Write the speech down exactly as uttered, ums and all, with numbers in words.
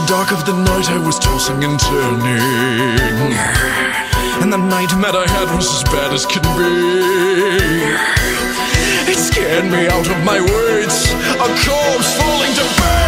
dark of the night I was tossing and turning, and the nightmare I had was as bad as can be. It scared me out of my wits, a corpse falling to bed.